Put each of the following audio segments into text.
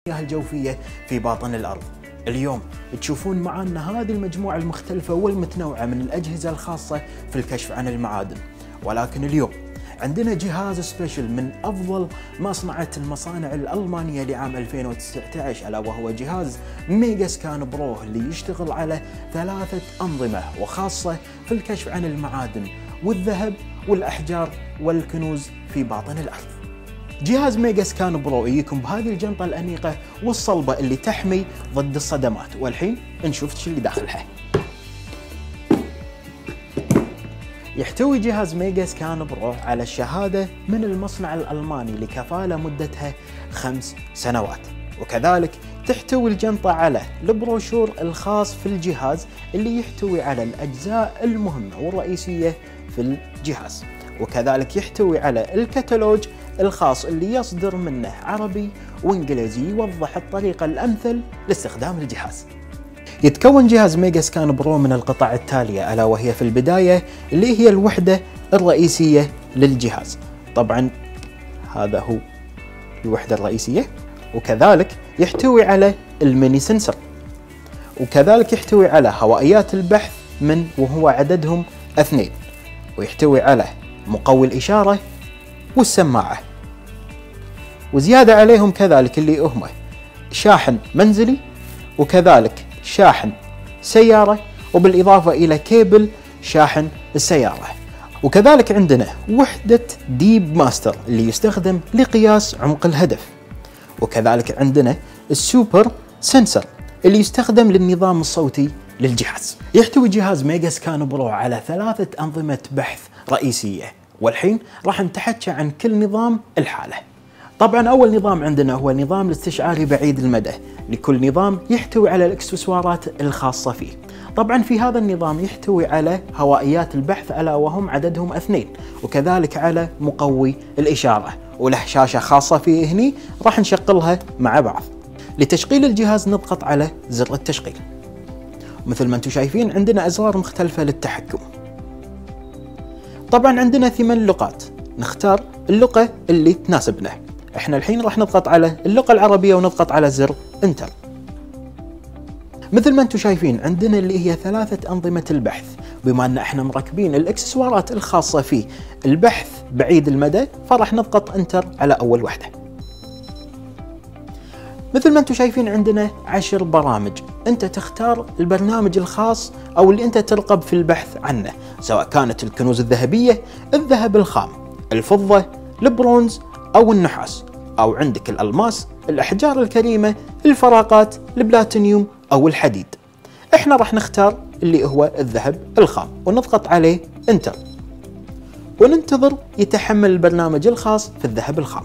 الجوفية في باطن الأرض. اليوم تشوفون معنا هذه المجموعة المختلفة والمتنوعة من الأجهزة الخاصة في الكشف عن المعادن، ولكن اليوم عندنا جهاز سبيشل من أفضل ما صنعت المصانع الألمانية لعام 2019، ألا وهو جهاز ميجا سكان برو اللي يشتغل على 3 أنظمة وخاصة في الكشف عن المعادن والذهب والأحجار والكنوز في باطن الأرض. جهاز ميجا سكان برو يجيكم بهذه الجنطة الأنيقة والصلبة اللي تحمي ضد الصدمات، والحين نشوف شو اللي داخلها. يحتوي جهاز ميجا سكان برو على الشهادة من المصنع الألماني لكفالة مدتها 5 سنوات، وكذلك تحتوي الجنطة على البروشور الخاص في الجهاز اللي يحتوي على الأجزاء المهمة والرئيسية في الجهاز، وكذلك يحتوي على الكتالوج الخاص اللي يصدر منه عربي وانجليزي يوضح الطريقة الأمثل لاستخدام الجهاز. يتكون جهاز ميجا سكان برو من القطع التالية، ألا وهي في البداية اللي هي الوحدة الرئيسية للجهاز. طبعا هذا هو الوحدة الرئيسية، وكذلك يحتوي على الميني سنسر، وكذلك يحتوي على هوائيات البحث وهو عددهم 2، ويحتوي على مقوي الإشارة والسماعة، وزيادة عليهم كذلك اللي هم شاحن منزلي وكذلك شاحن سيارة، وبالإضافة إلى كيبل شاحن السيارة. وكذلك عندنا وحدة ديب ماستر اللي يستخدم لقياس عمق الهدف، وكذلك عندنا السوبر سنسر اللي يستخدم للنظام الصوتي للجهاز. يحتوي جهاز ميجا سكان برو على 3 أنظمة بحث رئيسية، والحين راح نتحكى عن كل نظام الحالة. طبعا أول نظام عندنا هو نظام الاستشعاري بعيد المدى، لكل نظام يحتوي على الإكسسوارات الخاصة فيه. طبعا في هذا النظام يحتوي على هوائيات البحث ألا وهم عددهم 2، وكذلك على مقوي الإشارة، وله شاشة خاصة فيه هني راح نشغلها مع بعض. لتشغيل الجهاز نضغط على زر التشغيل، مثل ما انتم شايفين عندنا أزرار مختلفة للتحكم. طبعا عندنا 8 لغات، نختار اللغة اللي تناسبنا. احنا الحين راح نضغط على اللغة العربية ونضغط على زر انتر. مثل ما انتم شايفين عندنا اللي هي 3 أنظمة البحث، بما ان احنا مركبين الاكسسوارات الخاصة في البحث بعيد المدى، فراح نضغط انتر على اول واحدة. مثل ما انتم شايفين عندنا 10 برامج، انت تختار البرنامج الخاص او اللي انت ترغب في البحث عنه، سواء كانت الكنوز الذهبية، الذهب الخام، الفضة، البرونز او النحاس، او عندك الألماس، الأحجار الكريمة، الفراغات، البلاتينيوم او الحديد. احنا راح نختار اللي هو الذهب الخام ونضغط عليه انتر، وننتظر يتحمل البرنامج الخاص في الذهب الخام.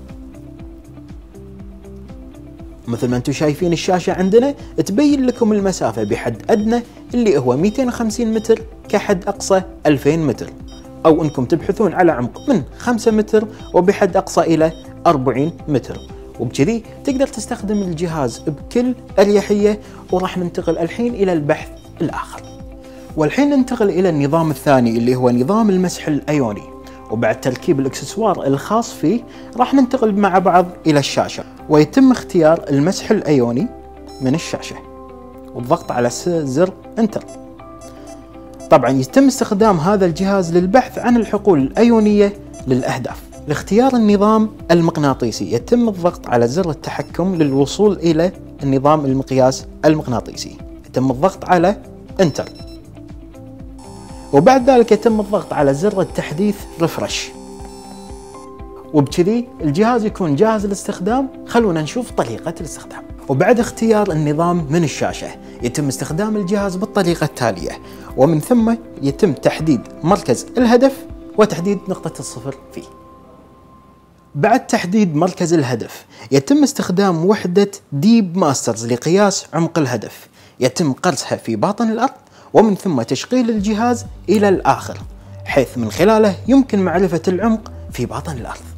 مثل ما انتم شايفين الشاشة عندنا تبين لكم المسافة بحد أدنى اللي هو 250 متر، كحد أقصى 2000 متر، أو أنكم تبحثون على عمق من 5 متر وبحد أقصى إلى 40 متر، وبكذي تقدر تستخدم الجهاز بكل أريحية. وراح ننتقل الحين إلى البحث الآخر، والحين ننتقل إلى النظام الثاني اللي هو نظام المسح الأيوني، وبعد تركيب الإكسسوار الخاص فيه راح ننتقل مع بعض إلى الشاشة، ويتم اختيار المسح الأيوني من الشاشة والضغط على زر انتر. طبعا يتم استخدام هذا الجهاز للبحث عن الحقول الأيونية للأهداف. لاختيار النظام المغناطيسي يتم الضغط على زر التحكم للوصول إلى النظام المقياس المغناطيسي، يتم الضغط على انتر، وبعد ذلك يتم الضغط على زر التحديث ريفرش، وبكذي الجهاز يكون جاهز للاستخدام. خلونا نشوف طريقة الاستخدام. وبعد اختيار النظام من الشاشة يتم استخدام الجهاز بالطريقة التالية، ومن ثم يتم تحديد مركز الهدف وتحديد نقطة الصفر فيه. بعد تحديد مركز الهدف يتم استخدام وحدة ديب ماسترز لقياس عمق الهدف، يتم قرصها في باطن الأرض، ومن ثم تشغيل الجهاز إلى الآخر، حيث من خلاله يمكن معرفة العمق في باطن الأرض.